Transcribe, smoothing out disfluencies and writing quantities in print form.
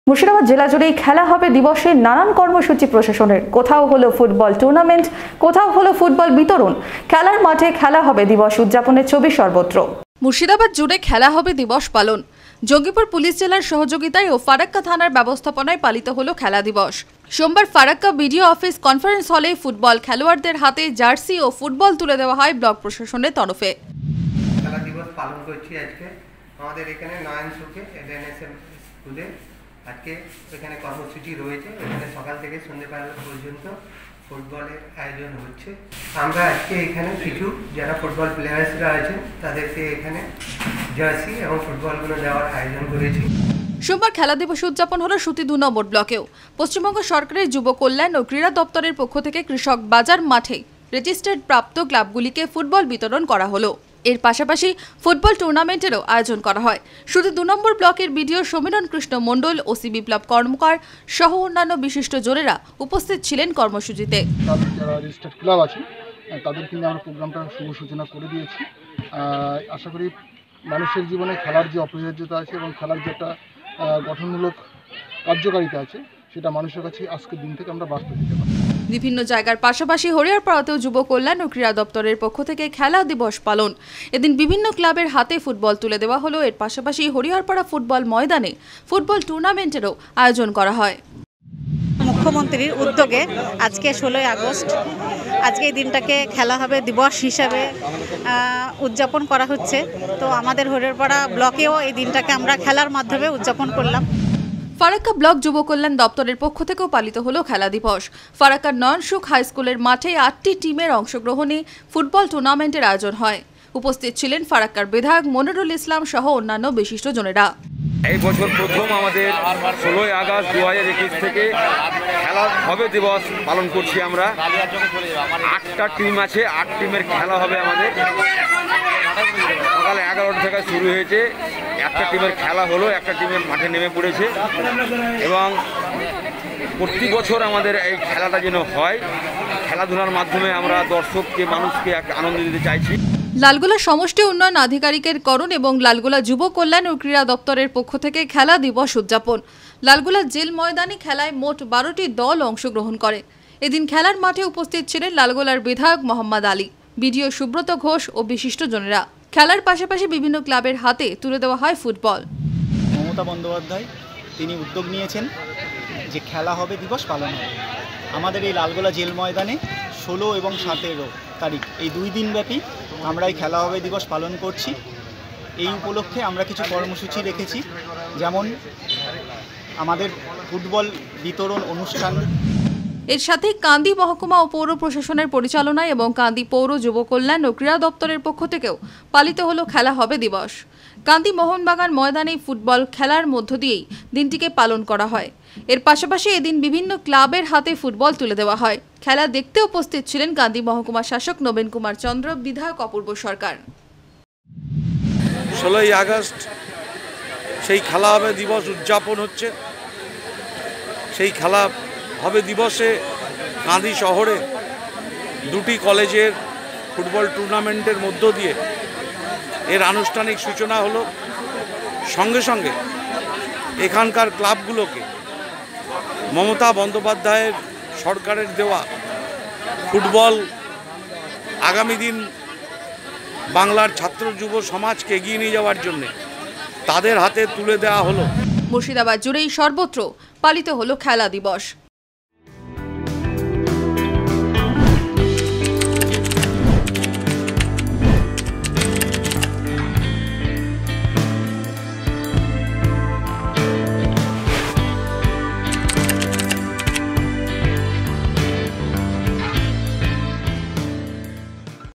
মুর্শিদাবাদ জেলা জুড়েই খেলা হবে দিবসে নানান কর্মসূচি প্রশাসনের। কোথাও হলো ফুটবল টুর্নামেন্ট, কোথাও হলো ফুটবল বিতরণ। খেলার মাঠে খেলা হবে দিবস উদযাপনের ছবি সর্বত্র। মুর্শিদাবাদ জুড়ে খেলা হবে দিবস পালন। জঙ্গিপুর পুলিশ জেলার সহযোগিতায় ও ফারাক্কা থানার ব্যবস্থাপনায় পালিত হলো খেলা দিবস। সোমবার ফারাক্কা বিডিও অফিস কনফারেন্স হলে ফুটবল খেলোয়াড়দের হাতে জার্সি ও ফুটবল তুলে দেওয়া হয় ব্লক প্রশাসনের তরফে। খেলা দিবস পালন করছি আজকে আমাদের এখানে নয়ন সুখে এনএসএম স্কুলে। আজকে এখানে কর্মসূচি রয়েছে, এখানে সকাল থেকে সন্ধ্যেবেলা পর্যন্ত ফুটবলের আয়োজন হচ্ছে। আমরা আজকে এখানে কিছু যারা ফুটবল প্লেয়ার্সরা আছেন তাদেরকে এখানে জার্সি এবং ফুটবলগুলো দেওয়ার আয়োজন করেছি। সোমবার খেলা দিবস উদযাপন হলো সুতি 2 নম্বর ব্লকেও। পশ্চিমবঙ্গ সরকারের যুব কল্যাণ ও ক্রীড়া দপ্তরের পক্ষ থেকে কৃষক বাজার মাঠে রেজিস্টার্ড প্রাপ্ত ক্লাবগুলিকে ফুটবল বিতরণ করা হলো। এর পাশাপাশি ফুটবল টুর্নামেন্টেরও আয়োজন করা হয়। শুধু 2 নম্বর ব্লকের বিডিও সমীরণ কৃষ্ণ মণ্ডল, ওসি বিপ্লব কর্মকার সহ অন্যান্য বিশিষ্ট জনেরা উপস্থিত ছিলেন কর্মসূচিতে। যারা রেজিস্টার্ড ক্লাব আছে তাদের কিন্তু আমরা প্রোগ্রামটা শুভ সূচনা করে দিয়েছি। আশা করি মানুষের জীবনে খেলার যে অপরিহার্যতা আছে এবং খেলার যে একটা গঠনমূলক কার্যকারিতা আছে সেটা মানুষের কাছে আজকের দিন থেকে আমরা বার্তা দিতে পারি। বিভিন্ন জায়গার পাশাপাশি হরিয়ারপাড়াতেও যুব কল্যাণ ও ক্রীড়া দপ্তরের পক্ষ থেকে খেলা দিবস পালন। এদিন বিভিন্ন ক্লাবের হাতে ফুটবল তুলে দেওয়া হলো। এর পাশাপাশি হরিয়ারপাড়া ফুটবল ময়দানে ফুটবল টুর্নামেন্টেরও আয়োজন করা হয়। মুখ্যমন্ত্রীর উদ্যোগে আজকে 16ই আগস্ট আজকে এই দিনটাকে খেলা হবে দিবস হিসাবে উদযাপন করা হচ্ছে। তো আমাদের হরিয়ারপাড়া ব্লকেও এই দিনটাকে আমরা খেলার মাধ্যমে উদযাপন করলাম। ফারাক্কা ব্লক যুব কল্যাণ দপ্তরের পক্ষ থেকেও পালিত হলো খেলা দিবস। ফারাক্কার নয়নসুখ হাই স্কুলের মাঠে 8টি টিমের অংশগ্রহণে ফুটবল টুর্নামেন্টের আয়োজন হয়। উপস্থিত ছিলেন ফারাক্কার বিধায়ক মনিরুল ইসলাম সহ অন্যান্য বিশিষ্ট জনেরা। এই বছর প্রথম আমাদের 16ই আগস্ট 2021 থেকে খেলা হবে দিবস পালন করছি আমরা। 8টা টিম আছে, 8 টিমের খেলা হবে আমাদের। সকালে 11টা থেকে শুরু হয়েছে। একটা টিমের খেলা হলো, একটা টিমের মাঠে নেমে পড়েছে এবং প্রতি বছর আমাদের এই খেলাটা যেন হয়। খেলাধুলার মাধ্যমে আমরা দর্শককে, মানুষকে একটা আনন্দ দিতে চাইছি। লালগোলা সমষ্টি উন্নয়ন আধিকারিকের করণ এবং লালগোলা যুব কল্যাণ ও ক্রীড়া দপ্তরের পক্ষ থেকে খেলা দিবস উদযাপন। লালগোলা জেল ময়দানে খেলায় মোট 12টি দল অংশগ্রহণ করে। এদিন খেলার মাঠে উপস্থিত ছিলেন লালগোলার বিধায়ক মোহাম্মদ আলী, বিডিও সুব্রত ঘোষ ও বিশিষ্ট জনেরা। খেলার পাশাপাশি বিভিন্ন ক্লাবের হাতে তুলে দেওয়া হয় ফুটবল। মমতা বন্দ্যোপাধ্যায় তিনি উদ্যোগ নিয়েছেন যে খেলা হবে দিবস পালন হবে আমাদের এই লালগোলা জেল ময়দানে 16 এবং 17 তারিখ এই 2 দিন ব্যাপী আমরা এই খেলা হবে দিবস পালন করছি। এই উপলক্ষে আমরা কিছু কর্মসূচি রেখেছি, যেমন আমাদের ফুটবল বিতরণ অনুষ্ঠান। এর সাথে কান্দি মহকুমা ও পৌর প্রশাসনের পরিচালনায় এবং কান্দি পৌর যুব কল্যাণ ও ক্রীড়া দপ্তরের পক্ষ থেকেও পালিত হলো খেলা হবে দিবস। কান্দি মোহনবাগান ময়দানে ফুটবল খেলার মধ্য দিয়েই দিনটিকে পালন করা হয়। এর পাশাপাশি এদিন বিভিন্ন ক্লাবের হাতে ফুটবল তুলে দেওয়া হয়। খেলা দেখতে উপস্থিত ছিলেন কান্দি মহকুমা শাসক নবীন কুমার চন্দ্র, বিধায়ক অপূর্ব সরকার। 16ই আগস্ট সেই খেলা হবে দিবস উদযাপন হচ্ছে। সেই খেলা হবে দিবসে কান্দি শহরে 2টি কলেজের ফুটবল টুর্নামেন্টের মধ্য দিয়ে এর আনুষ্ঠানিক সূচনা হলো। সঙ্গে সঙ্গে এখানকার ক্লাবগুলোকে মমতা বন্দ্যোপাধ্যায়ের সরকারের দেওয়া ফুটবল আগামী দিন বাংলার ছাত্র যুব সমাজকে এগিয়ে নিয়ে যাওয়ার জন্য তাদের হাতে তুলে দেওয়া হলো। মুর্শিদাবাদ জুড়েই সর্বত্র পালিত হলো খেলা দিবস।